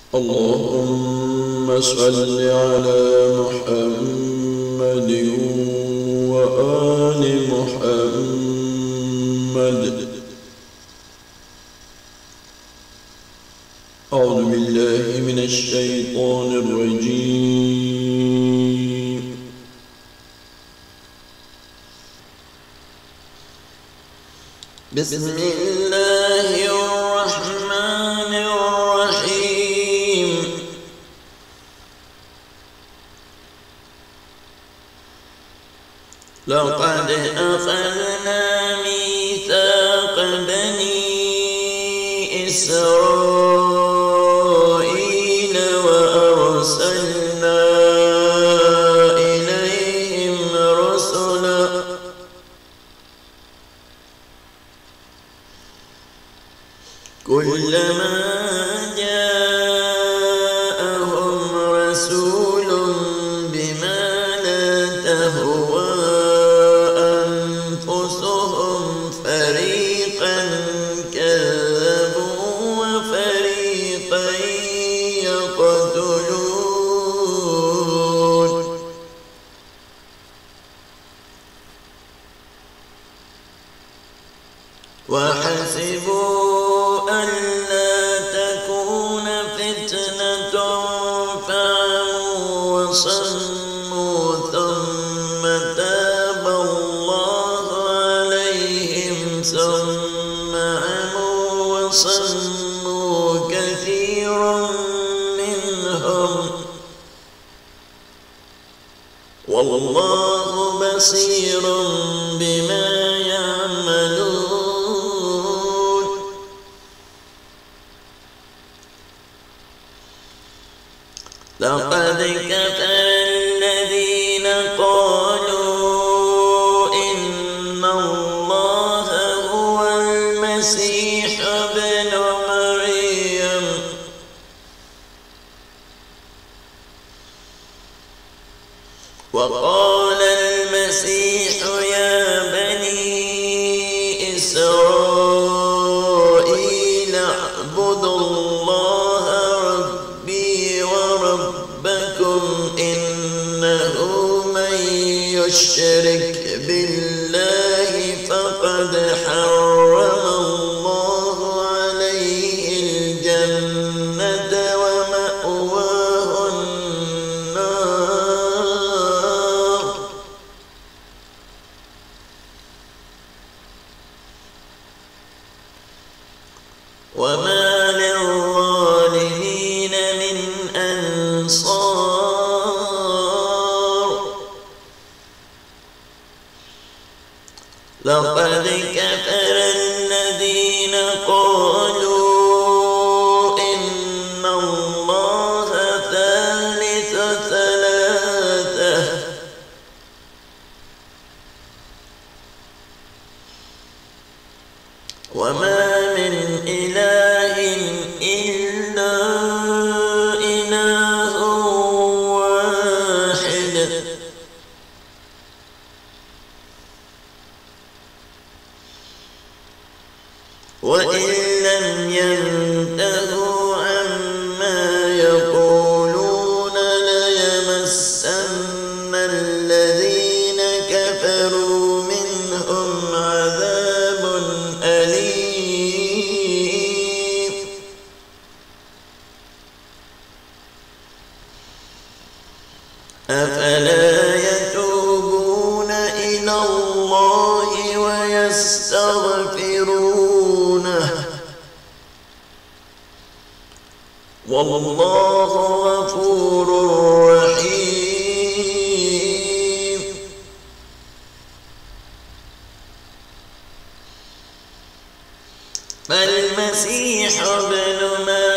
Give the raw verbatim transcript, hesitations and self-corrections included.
اللهم صل على محمد وآل محمد. أعوذ بالله من الشيطان الرجيم. بسم الله الرحمن الرحيم. لقد أخذنا ميثاق بني إسرائيل وأرسلنا إليهم رسلا كلما جاءهم رسول بما لا تهوى أنفسهم فريقا كذبوا وفريقا يقتلون. وحسبوا ألا تكون فتنة فعموا وصموا ثم تاب الله عليهم ثم عموا وصموا كثير منهم والله بصير بما يعملون. لقد كفر الذين قالوا إن الله هو المسيح ابن مريم وقال المسيح يا بني إسرائيل اعبدوا الله ربي وربكم إنه من يشرك بالله فقد حرم الله عليه الجنة ومأواه النار وما للظالمين من أنصار. لقد كفر الذين قالوا إن الله ثالث ثلاثة وما من إله إلا إله واحد وإن لم ينتهوا عما يقولون ليمسن الذين كفروا منهم عذاب أليم. أفلا يتوبون إلى الله ويستغفرونه والله غفور رحيم. فالمسيح ابن مريم